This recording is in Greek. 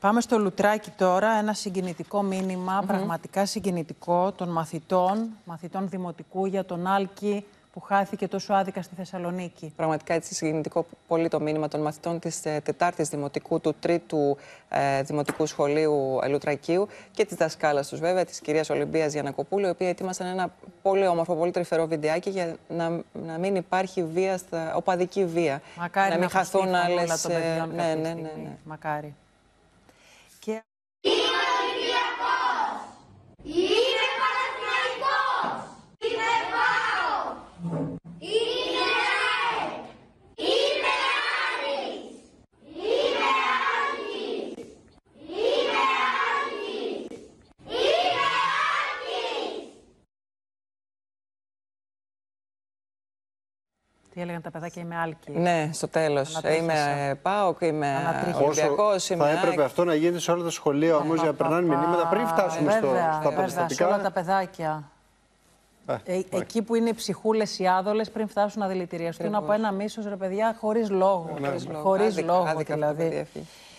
Πάμε στο Λουτράκι τώρα, ένα συγκινητικό μήνυμα, πραγματικά συγκινητικό, των μαθητών δημοτικού για τον Άλκη που χάθηκε τόσο άδικα στη Θεσσαλονίκη. Πραγματικά έτσι συγκινητικό πολύ το μήνυμα των μαθητών της 4ης Δημοτικού, του 3ου Δημοτικού Σχολείου Λουτρακίου και της δασκάλας τους βέβαια, της κυρίας Ολυμπίας Γιαννακοπούλου, οι οποίοι ετοίμασαν ένα πολύ όμορφο, πολύ τρυφερό βιντεάκι για να μην υπάρχει βία, οπαδική βία. Μακάρι να μην χαθούν άλλες. Ναι. Μακάρι. Και... Είμαι Ολυμπιακός! Είμαι Παναθηναϊκός! Είμαι ΠΑΟΚ! Είμαι ΑΕΚ! Είμαι Άρης! Είμαι Άλκης! Είμαι Άλκης! Είμαι Άλκης! Τι έλεγαν τα παιδάκια, είμαι Άλκη. Ναι, στο τέλος. Είμαι ΠΑΟΚ, είμαι Ολυμπιακός, είμαι θα ΑΕΚ. έπρεπε αυτό να γίνεται σε όλα τα σχολεία όμως για να περνάνε μηνύματα πριν φτάσουμε στα περιστατικά. Σε όλα τα παιδάκια. Εκεί που είναι οι ψυχούλες, οι άδολες, πριν φτάσουν να δηλητηριαστούν από ένα μίσος, ρε παιδιά, χωρίς λόγο. Χωρίς λόγο δηλαδή.